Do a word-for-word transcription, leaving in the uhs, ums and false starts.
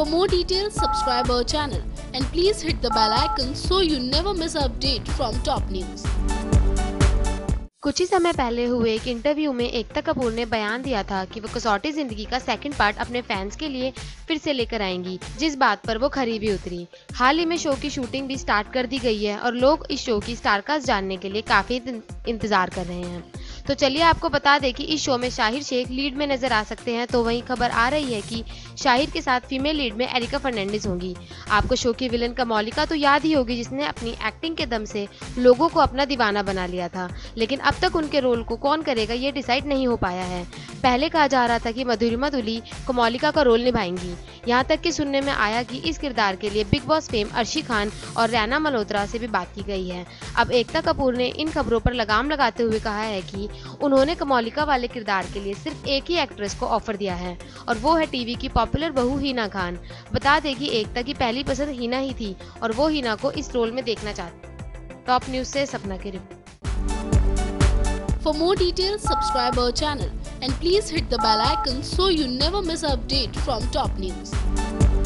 For more details, subscribe our channel and please hit the bell icon so you never miss an update from top news. कुछ ही समय पहले हुए एक interview में एकता कपूर ने बयान दिया था कि वो कसौटी जिंदगी का सेकंड पार्ट अपने फैंस के लिए फिर से लेकर आएंगी, जिस बात पर वो खरी भी उतरी। हाल ही में शो की शूटिंग भी स्टार्ट कर दी गई है और लोग इस शो की स्टारकास्ट जानने के लिए काफी इंतजार कर रहे हैं। तो चलिए आपको बता दें कि इस शो में शाहिर शेख लीड में नजर आ सकते हैं। तो वहीं खबर आ रही है कि शाहिर के साथ फीमेल लीड में एरिका फर्नांडिस होंगी। आपको शो की विलन कमौलिका तो याद ही होगी, जिसने अपनी एक्टिंग के दम से लोगों को अपना दीवाना बना लिया था, लेकिन अब तक उनके रोल को कौन करेगा ये डिसाइड नहीं हो पाया है। पहले कहा जा रहा था कि मधुरिमा दुली कमौलिका का रोल निभाएंगी, यहाँ तक कि सुनने में आया कि इस किरदार के लिए Bigg Boss fame Arshi Khan और रैना मल्होत्रा से भी बात की गई है। अब एकता कपूर ने इन खबरों पर लगाम लगाते हुए कहा है कि उन्होंने कमौलिका वाले किरदार के लिए सिर्फ एक ही एक्ट्रेस को ऑफर दिया है और वो है टीवी की पॉपुलर बहू हिना खान। बता दें कि एकता की पहली पसंद हिना ही थी और वो हिना को इस रोल में देखना चाहती। टॉप न्यूज से सपना की report. For more details, subscribe our channel and please hit the bell icon so you never miss an update from top news.